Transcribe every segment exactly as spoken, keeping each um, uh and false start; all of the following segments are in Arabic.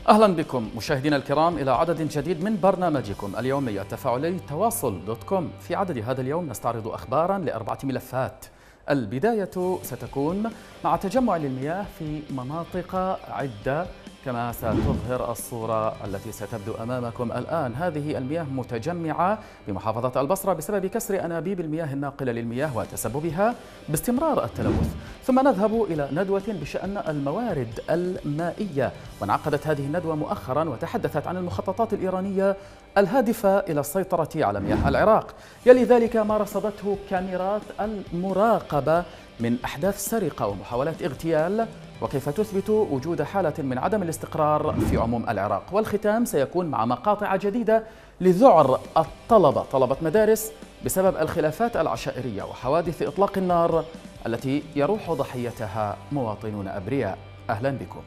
أهلا بكم مشاهدينا الكرام إلى عدد جديد من برنامجكم اليومي التفاعلي تواصل دوت كوم. في عدد هذا اليوم نستعرض أخبارا لأربعة ملفات. البداية ستكون مع تجمع للمياه في مناطق عدة، كما ستظهر الصورة التي ستبدو أمامكم الآن. هذه المياه متجمعة بمحافظة البصرة بسبب كسر أنابيب المياه الناقلة للمياه وتسببها باستمرار التلوث. ثم نذهب إلى ندوة بشأن الموارد المائية، وانعقدت هذه الندوة مؤخرا وتحدثت عن المخططات الإيرانية الهادفة إلى السيطرة على مياه العراق. يلي ذلك ما رصدته كاميرات المراقبة من أحداث سرقة ومحاولات اغتيال، وكيف تثبت وجود حالة من عدم الاستقرار في عموم العراق. والختام سيكون مع مقاطع جديدة لذعر الطلبة طلبة مدارس بسبب الخلافات العشائرية وحوادث إطلاق النار التي يروح ضحيتها مواطنون أبرياء. أهلا بكم.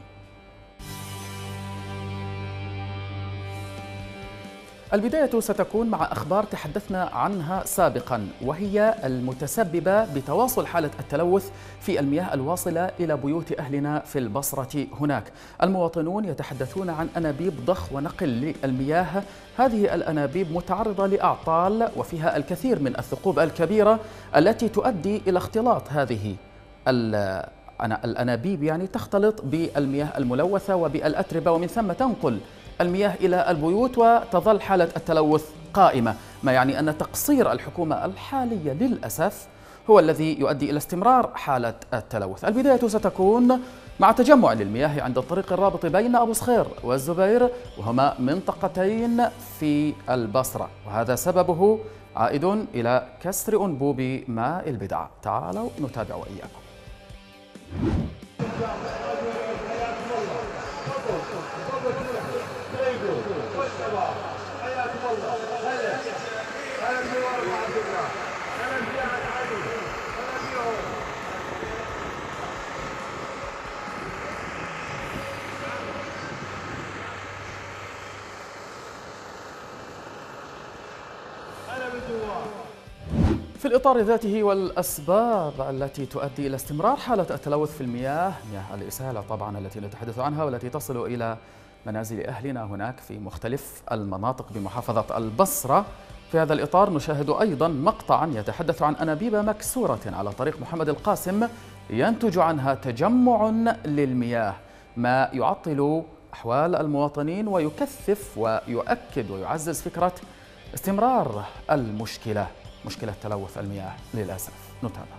البداية ستكون مع أخبار تحدثنا عنها سابقا، وهي المتسببة بتواصل حالة التلوث في المياه الواصلة إلى بيوت أهلنا في البصرة هناك. المواطنون يتحدثون عن أنابيب ضخ ونقل للمياه. هذه الأنابيب متعرضة لأعطال وفيها الكثير من الثقوب الكبيرة التي تؤدي إلى اختلاط هذه الأنابيب، يعني تختلط بالمياه الملوثة وبالأتربة، ومن ثم تنقل المياه إلى البيوت وتظل حالة التلوث قائمة، ما يعني أن تقصير الحكومة الحالية للأسف هو الذي يؤدي إلى استمرار حالة التلوث. البداية ستكون مع تجمع للمياه عند الطريق الرابط بين أبو صخير والزبير، وهما منطقتين في البصرة، وهذا سببه عائد إلى كسر أنبوب ماء البدع. تعالوا نتابع وإياكم. في الإطار ذاته والأسباب التي تؤدي إلى استمرار حالة التلوث في المياه، مياه الإسالة طبعا التي نتحدث عنها والتي تصل إلى منازل أهلنا هناك في مختلف المناطق بمحافظة البصرة، في هذا الإطار نشاهد أيضا مقطعا يتحدث عن أنابيب مكسورة على طريق محمد القاسم ينتج عنها تجمع للمياه، ما يعطل أحوال المواطنين ويكثف ويؤكد ويعزز فكرة استمرار المشكلة، مشكلة تلوث المياه للأسف. نتابع.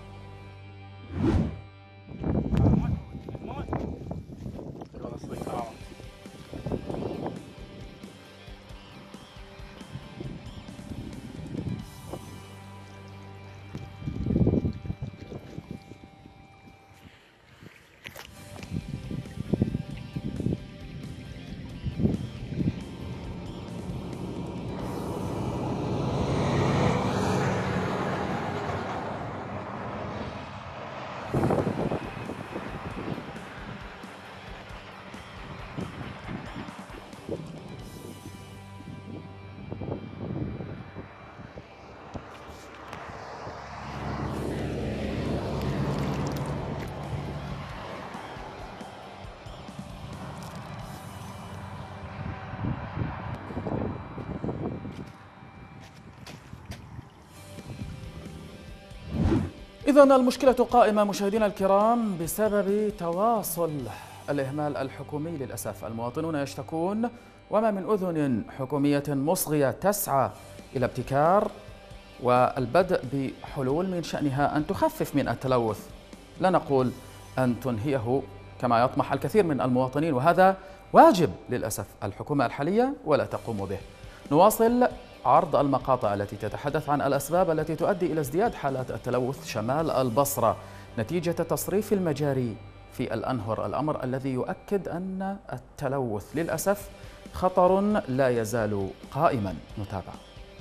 إذن المشكلة قائمة مشاهدينا الكرام بسبب تواصل الإهمال الحكومي للأسف. المواطنون يشتكون، وما من أذن حكومية مصغية تسعى إلى ابتكار والبدء بحلول من شأنها أن تخفف من التلوث، لا نقول أن تنهيه كما يطمح الكثير من المواطنين، وهذا واجب للأسف الحكومة الحالية ولا تقوم به. نواصل عرض المقاطع التي تتحدث عن الأسباب التي تؤدي إلى ازدياد حالات التلوث شمال البصرة نتيجة تصريف المجاري في الأنهر، الأمر الذي يؤكد أن التلوث للأسف خطر لا يزال قائما. نتابع.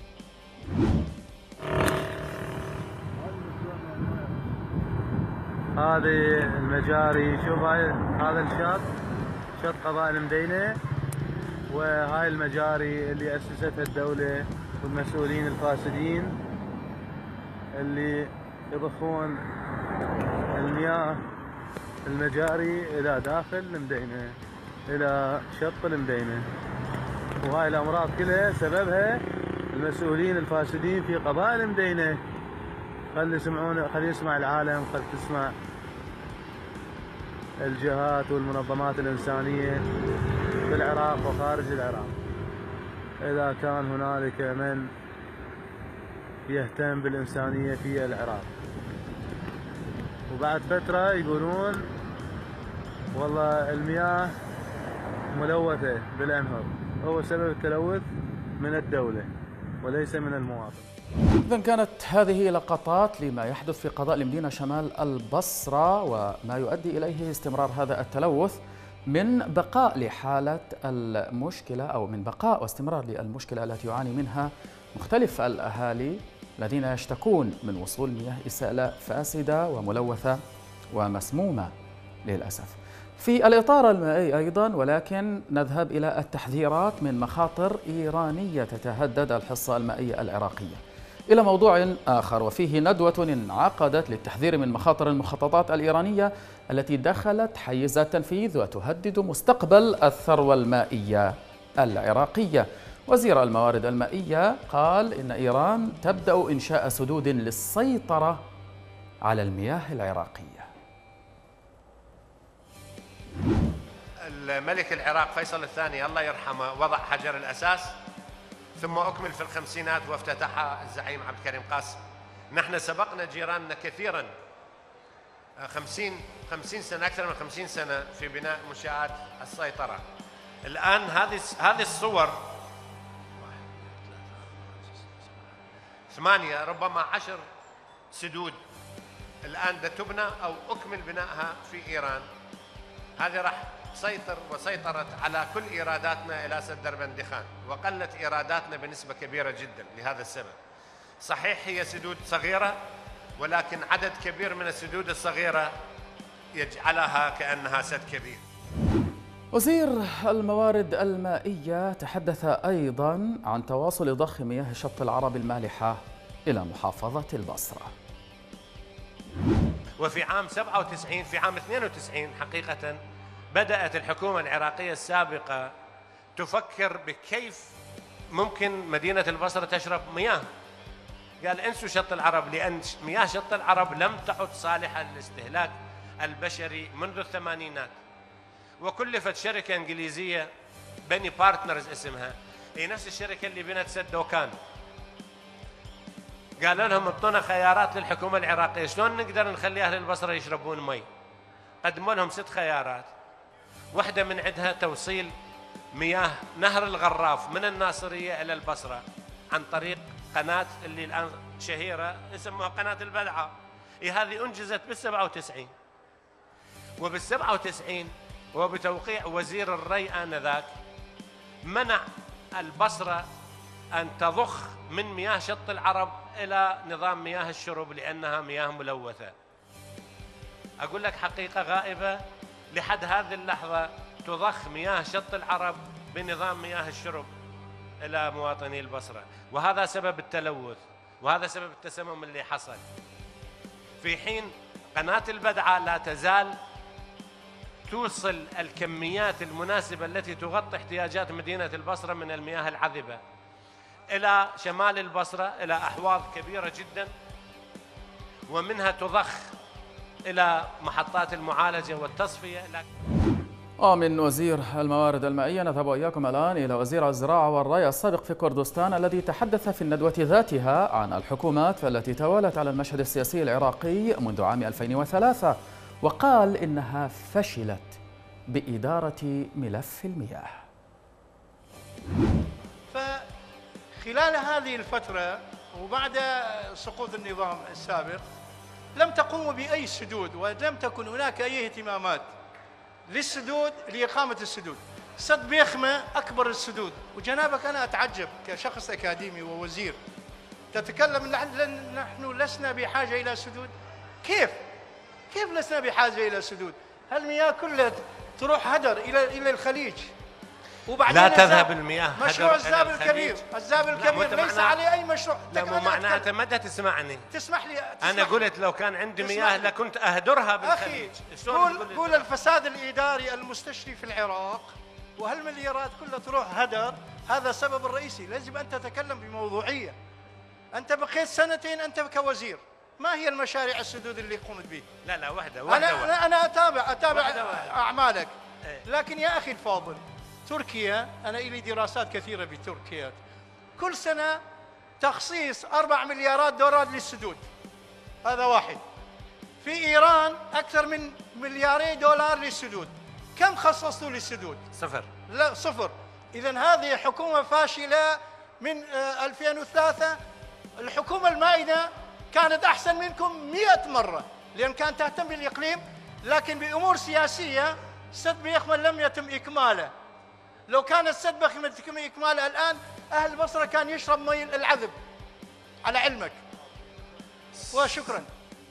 هذه المجاري، شوف هاي هذا الشط شط قبائل مدينة، وهاي المجاري اللي أسستها الدولة والمسؤولين الفاسدين اللي يضخون المياه المجاري إلى داخل المدينة. إلى شط المدينة. وهاي الأمراض كلها سببها المسؤولين الفاسدين في قضاء المدينة. خلي يسمعون، خلي يسمع العالم، خلي تسمع الجهات والمنظمات الإنسانية في العراق وخارج العراق. إذا كان هنالك من يهتم بالإنسانية في العراق. وبعد فترة يقولون والله المياه ملوثة بالأنهر، هو سبب التلوث من الدولة وليس من المواطن. إذا كانت هذه لقطات لما يحدث في قضاء المدينة شمال البصرة وما يؤدي إليه استمرار هذا التلوث من بقاء لحالة المشكلة أو من بقاء واستمرار للمشكلة التي يعاني منها مختلف الأهالي الذين يشتكون من وصول مياه إسالة فاسدة وملوثة ومسمومة للأسف. في الإطار المائي أيضا ولكن نذهب إلى التحذيرات من مخاطر إيرانية تتهدد الحصة المائية العراقية، إلى موضوع آخر وفيه ندوة انعقدت للتحذير من مخاطر المخططات الإيرانية التي دخلت حيز التنفيذ وتهدد مستقبل الثروة المائية العراقية. وزير الموارد المائية قال إن إيران تبدأ إنشاء سدود للسيطرة على المياه العراقية. الملك العراق فيصل الثاني الله يرحمه وضع حجر الأساس، ثم أكمل في الخمسينات وافتتحها الزعيم عبد الكريم قاسم. نحن سبقنا جيراننا كثيرا خمسين خمسين سنة، أكثر من خمسين سنة في بناء منشآت السيطرة. الآن هذه هذه الصور ثمانية ربما عشر سدود الآن تبنى أو أكمل بنائها في إيران. هذه راح تسيطر وسيطرت على كل إيراداتنا إلى سد دربندخان، وقلت إيراداتنا بنسبة كبيرة جدا لهذا السبب. صحيح هي سدود صغيرة، ولكن عدد كبير من السدود الصغيرة يجعلها كأنها سد كبير. وزير الموارد المائية تحدث أيضا عن تواصل ضخ مياه شط العرب المالحة إلى محافظة البصرة. وفي عام سبعة وتسعين في عام اثنين وتسعين حقيقة بدأت الحكومة العراقية السابقة تفكر بكيف ممكن مدينة البصرة تشرب مياه. قال انسوا شط العرب، لأن مياه شط العرب لم تعد صالحة للاستهلاك البشري منذ الثمانينات. وكلفت شركة إنجليزية بني بارتنرز اسمها، هي نفس الشركة اللي بنت سد دوكان. قالوا لهم اعطونا خيارات للحكومة العراقية شلون نقدر نخلي أهل البصرة يشربون مي. قدموا لهم ست خيارات، واحدة من عندها توصيل مياه نهر الغراف من الناصرية إلى البصرة عن طريق قناة اللي الآن شهيرة اسمها قناة البلعة. هي هذه أنجزت بالسبعة وتسعين، وبالسبعة وتسعين وبتوقيع وزير الري آنذاك منع البصرة أن تضخ من مياه شط العرب إلى نظام مياه الشرب لأنها مياه ملوثة. أقول لك حقيقة غائبة، لحد هذه اللحظة تضخ مياه شط العرب بنظام مياه الشرب إلى مواطني البصرة، وهذا سبب التلوث وهذا سبب التسمم اللي حصل. في حين قناة البدعة لا تزال توصل الكميات المناسبة التي تغطي احتياجات مدينة البصرة من المياه العذبة إلى شمال البصرة إلى أحواض كبيرة جدا، ومنها تضخ إلى محطات المعالجة والتصفية. ومن وزير الموارد المائية نذهب وإياكم الآن إلى وزير الزراعة والري السابق في كردستان الذي تحدث في الندوة ذاتها عن الحكومات التي توالت على المشهد السياسي العراقي منذ عام ألفين وثلاثة، وقال إنها فشلت بإدارة ملف المياه. فخلال هذه الفترة وبعد سقوط النظام السابق لم تقوموا بأي سدود، ولم تكن هناك أي اهتمامات للسدود لإقامة السدود. سد بيخمة أكبر السدود، وجنابك أنا أتعجب كشخص أكاديمي ووزير تتكلم نحن لسنا بحاجة إلى سدود. كيف؟ كيف لسنا بحاجة إلى سدود؟ هالمياه كلها تروح هدر إلى إلى الخليج. لا تذهب المياه. مشروع الزاب الكبير، الزاب الكبير ليس عليه أي مشروع. لا مو معناته ما تسمعني. تسمح لي تسمح أنا قلت لو كان عندي مياه لكنت أهدرها بالخليج. أخي قول قول الفساد الإداري المستشري في العراق وهالمليارات كلها تروح هدر، هذا السبب الرئيسي. لازم أن تتكلم بموضوعية. أنت بقيت سنتين أنت كوزير، ما هي المشاريع السدود اللي قمت به؟ لا لا وحدة وحدة أنا وحدة. أنا أتابع أتابع وحدة وحدة. أعمالك. ايه. لكن يا أخي الفاضل، تركيا أنا إلي دراسات كثيرة بتركيا، كل سنة تخصيص أربع مليارات دولار للسدود، هذا واحد. في إيران أكثر من ملياري دولار للسدود، كم خصصتوا للسدود؟ صفر. لا صفر. إذن هذه حكومة فاشلة من ألفين وثلاثة. الحكومة المائدة كانت أحسن منكم مئة مرة، لأن كانت تهتم بالإقليم، لكن بأمور سياسية سد بيخمل لم يتم إكماله. لو كان السد بيخمل يتم إكماله الآن أهل البصرة كان يشرب مي العذب على علمك. وشكرا.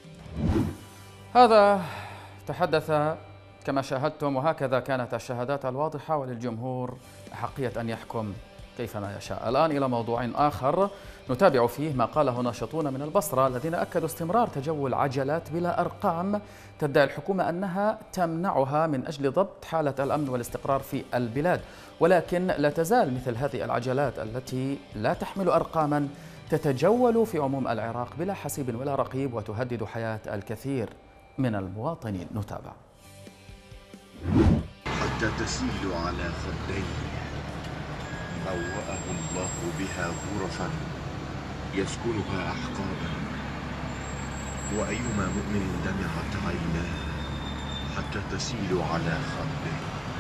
هذا تحدث كما شاهدتم، وهكذا كانت الشهادات الواضحة، وللجمهور أحقية أن يحكم كيفما يشاء. الآن إلى موضوع آخر نتابع فيه ما قاله ناشطون من البصرة الذين أكدوا استمرار تجول عجلات بلا أرقام تدعي الحكومة أنها تمنعها من أجل ضبط حالة الأمن والاستقرار في البلاد، ولكن لا تزال مثل هذه العجلات التي لا تحمل أرقاما تتجول في عموم العراق بلا حسيب ولا رقيب وتهدد حياة الكثير من المواطنين. نتابع. حتى تسيل على خديه بوأه الله بها غرفا يسكنها أحقابا، وأيما مؤمن دمعت عيناه حتى تسيل على خده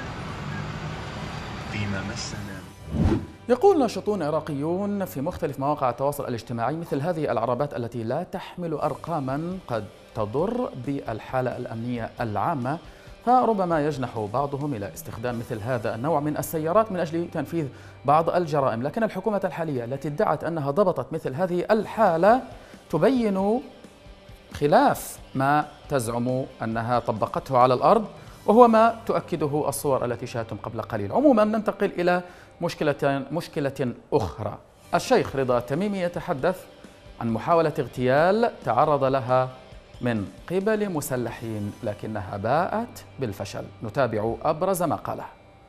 فيما مسنا. يقول ناشطون عراقيون في مختلف مواقع التواصل الاجتماعي مثل هذه العربات التي لا تحمل أرقاما قد تضر بالحالة الأمنية العامة، فربما يجنح بعضهم إلى استخدام مثل هذا النوع من السيارات من أجل تنفيذ بعض الجرائم. لكن الحكومة الحالية التي ادعت أنها ضبطت مثل هذه الحالة تبين خلاف ما تزعم أنها طبقته على الأرض، وهو ما تؤكده الصور التي شاهدتم قبل قليل. عموما ننتقل إلى مشكلة مشكلة أخرى. الشيخ رضا التميمي يتحدث عن محاولة اغتيال تعرض لها من قبل مسلحين لكنها باءت بالفشل. نتابع أبرز ما قاله.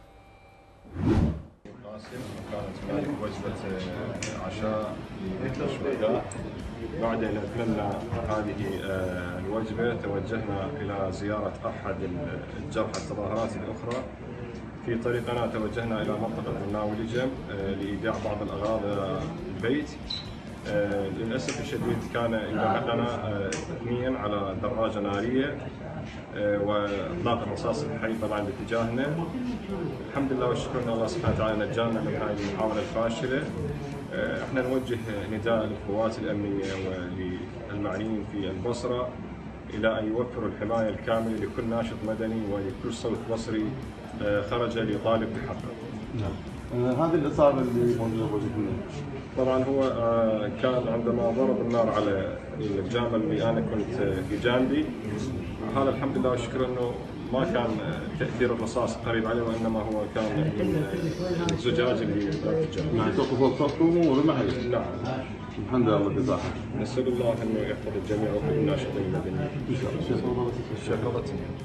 كانت وجبة عشاء للشهداء. بعد أن أكملنا هذه الوجبة توجهنا إلى زيارة أحد الجرحى التظاهرات الأخرى. في طريقنا توجهنا إلى منطقة الناولجم لإيداع بعض الأغراض البيت. آه للأسف الشديد كان يلاحقنا اثنين آه على دراجة نارية آه وإطلاق الرصاص الحي طبعا باتجاهنا. الحمد لله والشكر ان الله سبحانه وتعالى نجانا من هذه المحاولة الفاشلة. آه احنا نوجه نداء للقوات الأمنية وللمعنيين في البصرة إلى أن يوفروا الحماية الكاملة لكل ناشط مدني ولكل صوت بصري آه خرج ليطالب بحقه. نعم. هذه الإصابة اللي موجودة بوجهنا طبعا هو كان عندما ضرب النار على الجامع اللي انا كنت في جانبي. هذا الحمد لله والشكر انه ما كان تاثير الرصاص قريب عليه، وانما هو كان من الزجاج اللي في الجامع. يعني توقفوا صفكم ورمح عليه. نعم. الحمد لله رب العالمين. نسال الله انه يحفظ الجميع وكل الناشطين المدنيين. ان شاء الله.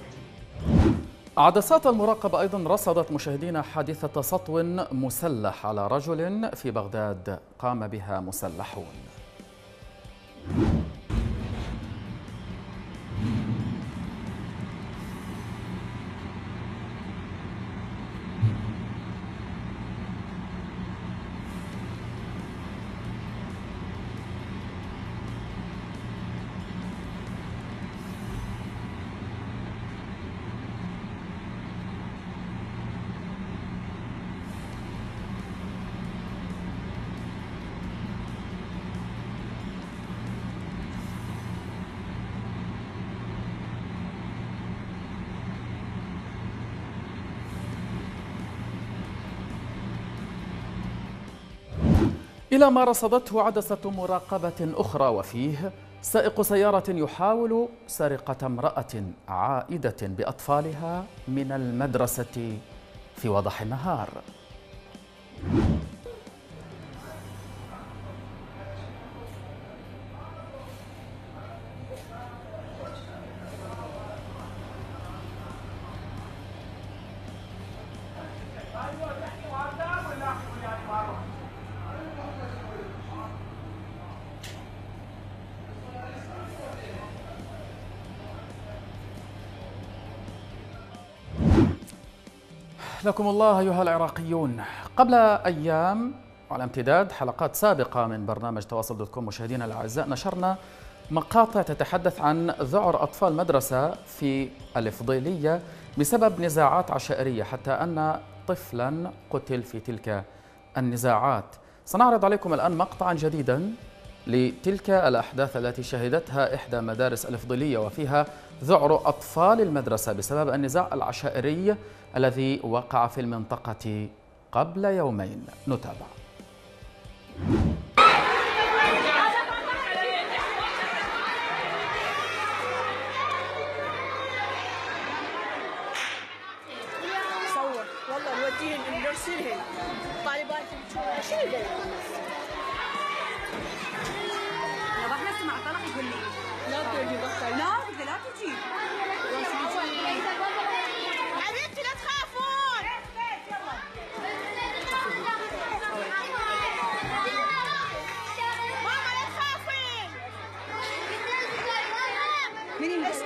عدسات المراقبة أيضا رصدت مشاهدين حادثة سطو مسلح على رجل في بغداد قام بها مسلحون. إلى ما رصدته عدسة مراقبة أخرى، وفيه سائق سيارة يحاول سرقة امرأة عائدة بأطفالها من المدرسة في وضح النهار. أحلاكم الله أيها العراقيون. قبل أيام وعلى امتداد حلقات سابقة من برنامج تواصل دوت كوم مشاهدينا الأعزاء نشرنا مقاطع تتحدث عن ذعر أطفال مدرسة في الفضيلية بسبب نزاعات عشائرية، حتى أن طفلا قتل في تلك النزاعات. سنعرض عليكم الآن مقطعا جديدا لتلك الأحداث التي شهدتها إحدى مدارس الفضيلية وفيها ذعر أطفال المدرسة بسبب النزاع العشائري الذي وقع في المنطقة قبل يومين. نتابع. صور والله نوديهن نرسلهن طالبات شنو ذا؟ راح نسمع طلق يقول لي لا تجي بطل لا بدي لا تجي حبيبتي لا تخافون. ماما لا تخافين. مين يلبس؟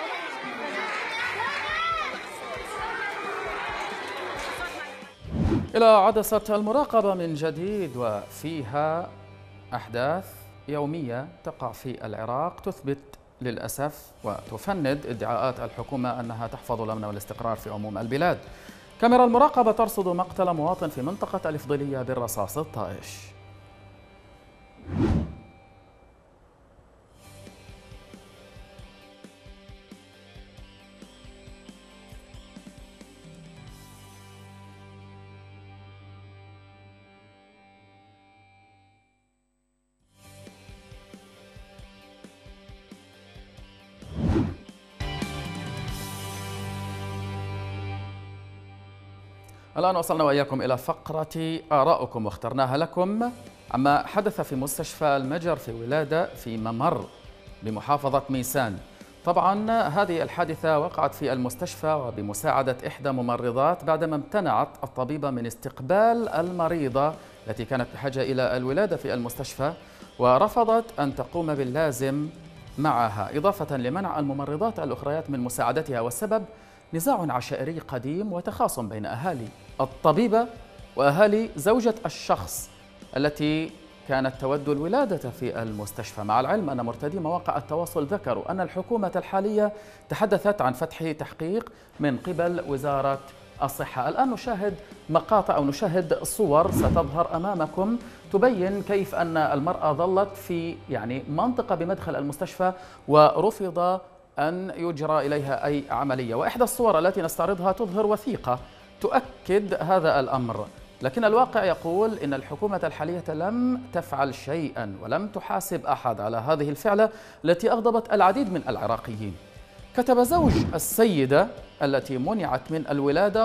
إلى عدسة المراقبة من جديد، وفيها أحداث يومية تقع في العراق تثبت للأسف وتفند ادعاءات الحكومة أنها تحفظ الأمن والاستقرار في عموم البلاد. كاميرا المراقبة ترصد مقتل مواطن في منطقة الفضيلية بالرصاص الطائش. الآن وصلنا وإياكم إلى فقرة آراؤكم واخترناها لكم عما حدث في مستشفى المجر في ولادة في ممر بمحافظة ميسان. طبعا هذه الحادثة وقعت في المستشفى وبمساعدة إحدى ممرضات بعدما امتنعت الطبيبة من استقبال المريضة التي كانت بحاجة إلى الولادة في المستشفى، ورفضت أن تقوم باللازم معها، إضافة لمنع الممرضات الأخريات من مساعدتها. والسبب نزاع عشائري قديم وتخاصم بين أهالي الطبيبة وأهالي زوجة الشخص التي كانت تود الولادة في المستشفى، مع العلم أن مرتدي مواقع التواصل ذكروا أن الحكومة الحالية تحدثت عن فتح تحقيق من قبل وزارة الصحة. الآن نشاهد مقاطع أو نشاهد صور ستظهر أمامكم تبين كيف أن المرأة ظلت في يعني منطقة بمدخل المستشفى ورفض أن يجرى إليها أي عملية. وإحدى الصور التي نستعرضها تظهر وثيقة تؤكد هذا الأمر، لكن الواقع يقول إن الحكومة الحالية لم تفعل شيئا ولم تحاسب أحد على هذه الفعلة التي أغضبت العديد من العراقيين. كتب زوج السيدة التي منعت من الولادة،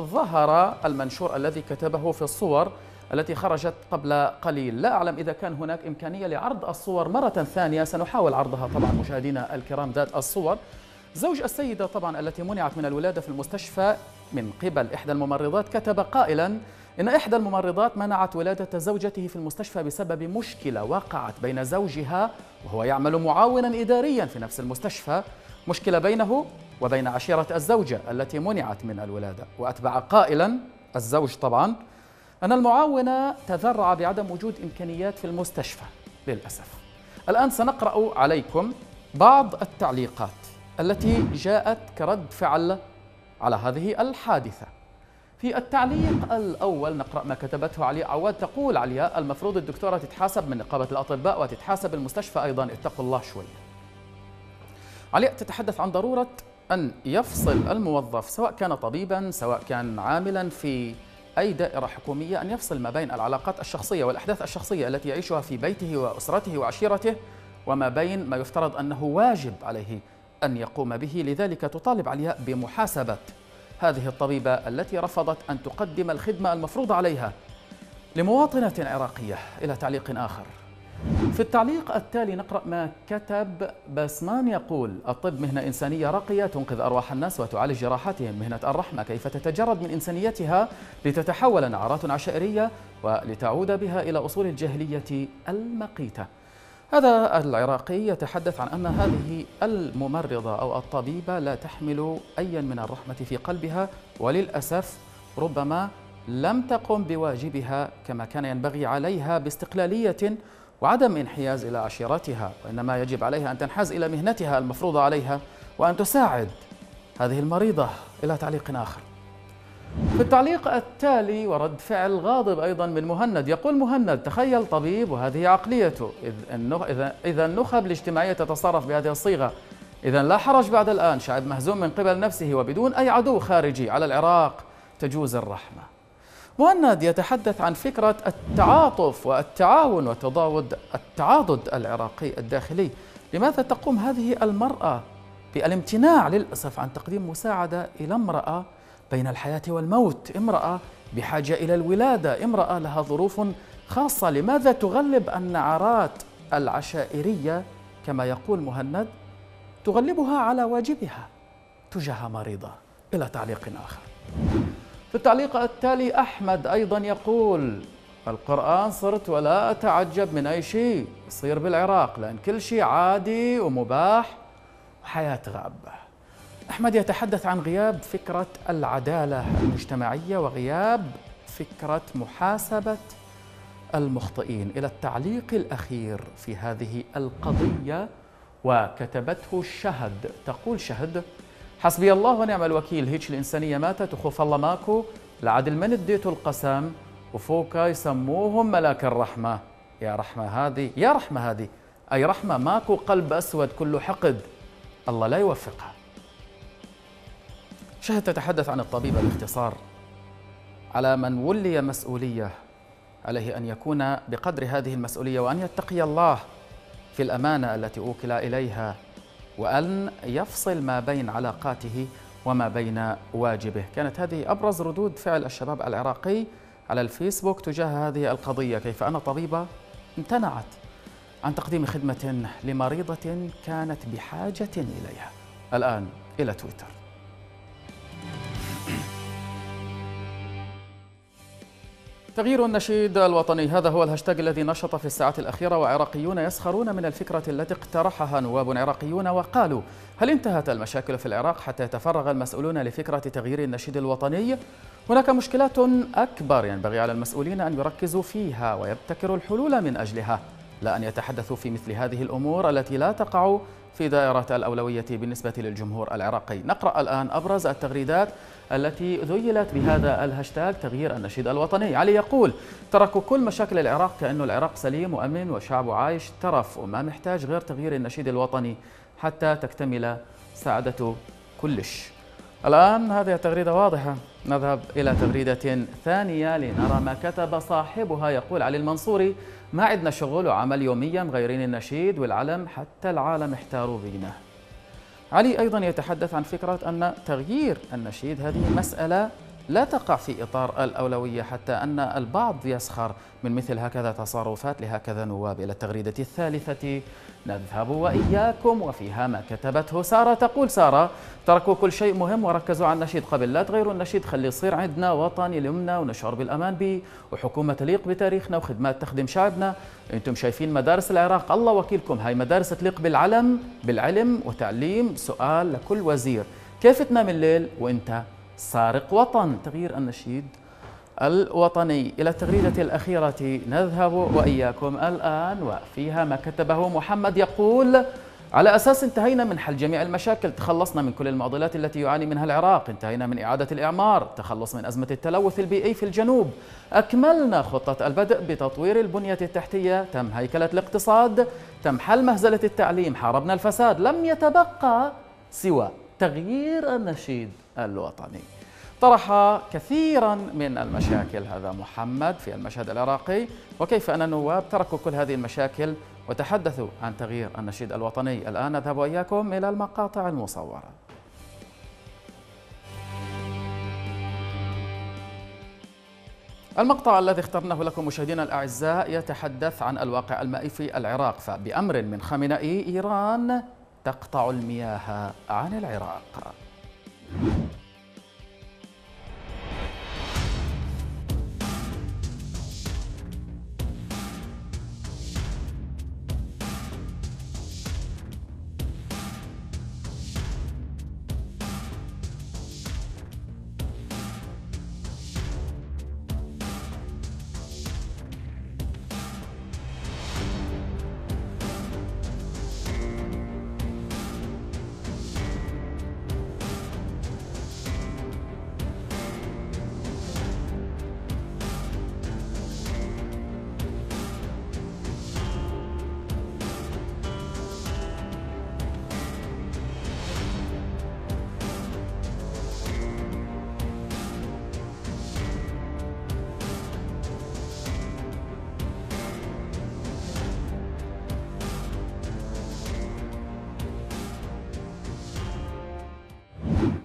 وظهر المنشور الذي كتبه في الصور التي خرجت قبل قليل. لا أعلم إذا كان هناك إمكانية لعرض الصور مرة ثانية، سنحاول عرضها طبعا مشاهدينا الكرام ذات الصور. زوج السيدة طبعا التي منعت من الولادة في المستشفى من قبل إحدى الممرضات كتب قائلا إن إحدى الممرضات منعت ولادة زوجته في المستشفى بسبب مشكلة وقعت بين زوجها وهو يعمل معاونا إداريا في نفس المستشفى، مشكلة بينه وبين عشيرة الزوجة التي منعت من الولادة. وأتبع قائلا الزوج طبعا أن المعاون تذرع بعدم وجود إمكانيات في المستشفى للأسف. الآن سنقرأ عليكم بعض التعليقات التي جاءت كرد فعل على هذه الحادثة. في التعليق الأول نقرأ ما كتبته علياء عواد. تقول علياء: المفروض الدكتورة تتحاسب من نقابة الأطباء وتتحاسب المستشفى أيضا، اتقوا الله شوي. علياء تتحدث عن ضرورة أن يفصل الموظف سواء كان طبيبا سواء كان عاملا في أي دائرة حكومية، أن يفصل ما بين العلاقات الشخصية والأحداث الشخصية التي يعيشها في بيته وأسرته وعشيرته وما بين ما يفترض أنه واجب عليه أن يقوم به. لذلك تطالب علياء بمحاسبة هذه الطبيبة التي رفضت أن تقدم الخدمة المفروضة عليها لمواطنة عراقية. إلى تعليق آخر. في التعليق التالي نقرأ ما كتب بسمان يقول: الطب مهنة إنسانية راقية تنقذ أرواح الناس وتعالج جراحاتهم. مهنة الرحمة كيف تتجرد من إنسانيتها لتتحول نعرات عشائرية ولتعود بها إلى أصول الجاهلية المقيتة. هذا العراقي يتحدث عن أن هذه الممرضة أو الطبيبة لا تحمل أيا من الرحمة في قلبها، وللأسف ربما لم تقم بواجبها كما كان ينبغي عليها باستقلالية وعدم انحياز إلى عشيرتها، وإنما يجب عليها أن تنحاز إلى مهنتها المفروضة عليها وأن تساعد هذه المريضة. إلى تعليق آخر. في التعليق التالي ورد فعل غاضب أيضا من مهند، يقول مهند: تخيل طبيب وهذه عقليته، إذا النخب الاجتماعية تتصرف بهذه الصيغة، إذا لا حرج بعد الآن، شعب مهزوم من قبل نفسه وبدون أي عدو خارجي على العراق تجوز الرحمة. مهند يتحدث عن فكرة التعاطف والتعاون وتضاود التعاضد العراقي الداخلي. لماذا تقوم هذه المرأة بالامتناع للأسف عن تقديم مساعدة إلى امرأة بين الحياة والموت، امرأة بحاجة إلى الولادة، امرأة لها ظروف خاصة؟ لماذا تغلب النعرات العشائرية كما يقول مهند، تغلبها على واجبها تجاه مريضة؟ إلى تعليق آخر. في التعليق التالي أحمد أيضا يقول: القرآن صرت ولا أتعجب من أي شيء يصير بالعراق، لأن كل شيء عادي ومباح وحياة غابة. أحمد يتحدث عن غياب فكرة العدالة المجتمعية وغياب فكرة محاسبة المخطئين. إلى التعليق الأخير في هذه القضية وكتبته شهد، تقول شهد: حسبي الله ونعم الوكيل، هيك الإنسانية ماتت وخوف الله ماكو، لعدل من اديتوا القسم وفوكا يسموهم ملاك الرحمة. يا رحمة هذه، يا رحمة هذه، أي رحمة؟ ماكو قلب أسود كله حقد، الله لا يوفقها. شهد تتحدث عن الطبيب باختصار: على من ولي مسؤولية عليه أن يكون بقدر هذه المسؤولية وأن يتقي الله في الأمانة التي أوكل إليها، وأن يفصل ما بين علاقاته وما بين واجبه. كانت هذه أبرز ردود فعل الشباب العراقي على الفيسبوك تجاه هذه القضية، كيف أن طبيبة امتنعت عن تقديم خدمة لمريضة كانت بحاجة إليها. الآن إلى تويتر. تغيير النشيد الوطني، هذا هو الهاشتاج الذي نشط في الساعات الأخيرة، وعراقيون يسخرون من الفكرة التي اقترحها نواب عراقيون وقالوا: هل انتهت المشاكل في العراق حتى يتفرغ المسؤولون لفكرة تغيير النشيد الوطني؟ هناك مشكلات أكبر ينبغي على المسؤولين أن يركزوا فيها ويبتكروا الحلول من أجلها، لا أن يتحدثوا في مثل هذه الأمور التي لا تقع في دائرة الأولوية بالنسبة للجمهور العراقي. نقرأ الآن أبرز التغريدات التي ذيلت بهذا الهاشتاج تغيير النشيد الوطني. علي يقول: تركوا كل مشاكل العراق كأنه العراق سليم وأمن وشعبه عايش ترف وما محتاج غير تغيير النشيد الوطني حتى تكتمل سعادته كلش. الآن هذه التغريدة واضحة. نذهب إلى تغريدة ثانية لنرى ما كتب صاحبها. يقول علي المنصوري: ما عندنا شغل وعمل يوميا مغيرين النشيد والعلم حتى العالم احتاروا بينا. علي أيضا يتحدث عن فكرة أن تغيير النشيد هذه مسألة لا تقع في إطار الأولوية، حتى أن البعض يسخر من مثل هكذا تصرفات لهكذا نواب. إلى التغريدة الثالثة نذهب وإياكم وفيها ما كتبته سارة. تقول سارة: تركوا كل شيء مهم وركزوا على النشيد قبل، لا تغيروا النشيد، خلي يصير عندنا وطن يلمنا ونشعر بالأمان به وحكومة تليق بتاريخنا وخدمات تخدم شعبنا. أنتم شايفين مدارس العراق، الله وكيلكم، هاي مدارس تليق بالعلم بالعلم وتعليم. سؤال لكل وزير: كيف تنام الليل وأنت سارق وطن؟ تغيير النشيد الوطني. إلى التغريدة الأخيرة نذهب وإياكم الآن وفيها ما كتبه محمد. يقول: على أساس انتهينا من حل جميع المشاكل، تخلصنا من كل المعضلات التي يعاني منها العراق، انتهينا من إعادة الإعمار، تخلص من أزمة التلوث البيئي في الجنوب، أكملنا خطة البدء بتطوير البنية التحتية، تم هيكلة الاقتصاد، تم حل مهزلة التعليم، حاربنا الفساد، لم يتبقى سوى تغيير النشيد الوطني. طرح كثيرا من المشاكل هذا محمد في المشهد العراقي، وكيف أن النواب تركوا كل هذه المشاكل وتحدثوا عن تغيير النشيد الوطني. الآن نذهب وإياكم إلى المقاطع المصورة. المقطع الذي اخترناه لكم مشاهدينا الأعزاء يتحدث عن الواقع المائي في العراق، فبأمر من خامنئي إيران تقطع المياه عن العراق.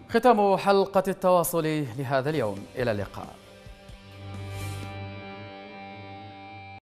ختام حلقة التواصل لهذا اليوم، إلى اللقاء.